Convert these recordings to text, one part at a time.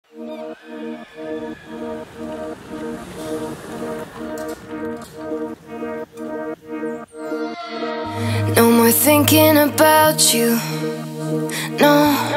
No more thinking about you, no,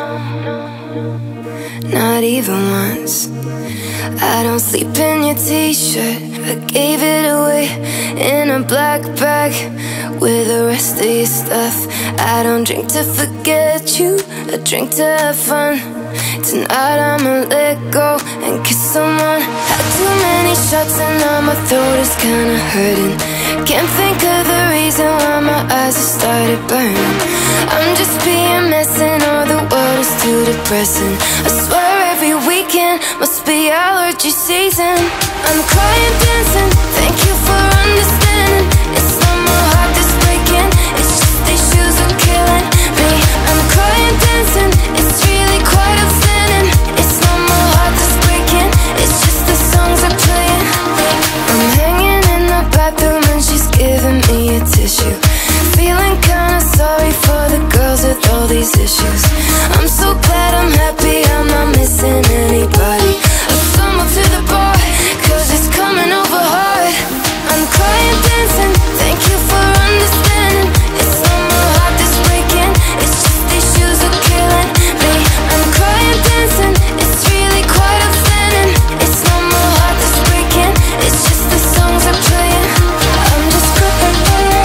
not even once. I don't sleep in your t-shirt, I gave it away in a black bag with the rest of your stuff. I don't drink to forget you, I drink to have fun. Tonight I'ma let go and kiss someone. Had too many shots and now my throat is kinda hurting. Can't think of the reason why my eyes have started burning. I'm just pms-ing, or the world is too depressing. I swear every weekend must be allergy season. I'm crying, dancing, thank you for understanding. It's not my heart that's breaking, it's just these shoes are killing me. I'm crying, dancing, it's really quite upsetting. It's not my heart that's breaking, it's just the songs are playing. I'm hanging in the bathroom and she's giving me a tissue, feeling kinda sorry for the girls with all these issues. I'm so glad I'm happy, I'm not missing anybody. I stumble to the bar, cause it's coming over hard. I'm crying, dancing, thank you for understanding. It's not my heart that's breaking, it's just these shoes are killing me. I'm crying, dancing, it's really quite upsetting. It's not my heart that's breaking, it's just the songs are playing. I'm just crying.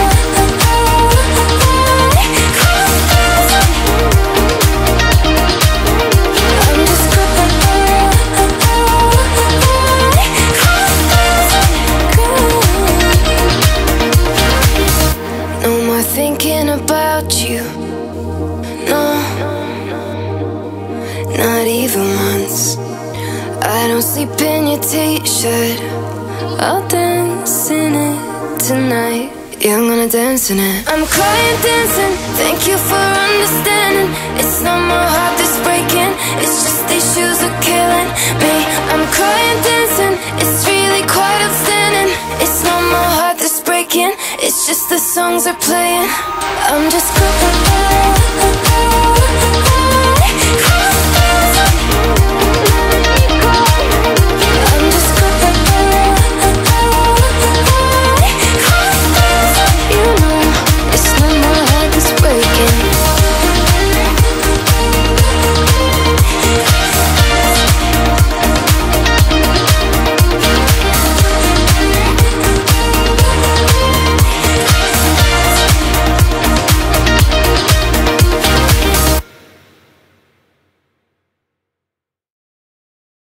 Thinking about you, no, not even once. I don't sleep in your t-shirt, I'll dance in it tonight. Yeah, I'm gonna dance in it. I'm crying, dancing, thank you for understanding. It's not my heart that's breaking, it's just these shoes are killing me. I'm crying, dancing, it's really quite upsetting. It's not my heart that's breaking, it's just the songs are playing. I'm just crying.